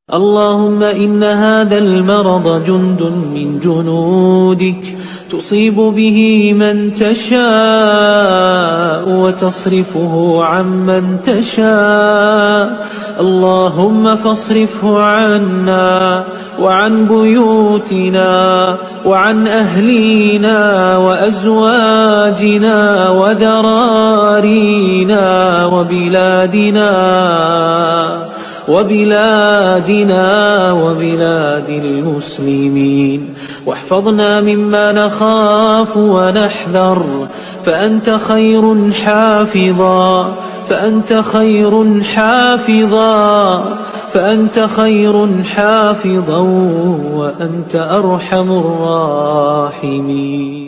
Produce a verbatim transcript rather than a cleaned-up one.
اللهم إن هذا المرض جند من جنودك تصيب به من تشاء وتصرفه عمن تشاء. اللهم فاصرفه عنا وعن بيوتنا وعن أهلينا وأزواجنا وذرارينا وبلادنا وبلادنا وبلاد المسلمين، واحفظنا مما نخاف ونحذر، فأنت خير حافظا فأنت خير حافظا فأنت خير حافظا وأنت أرحم الراحمين.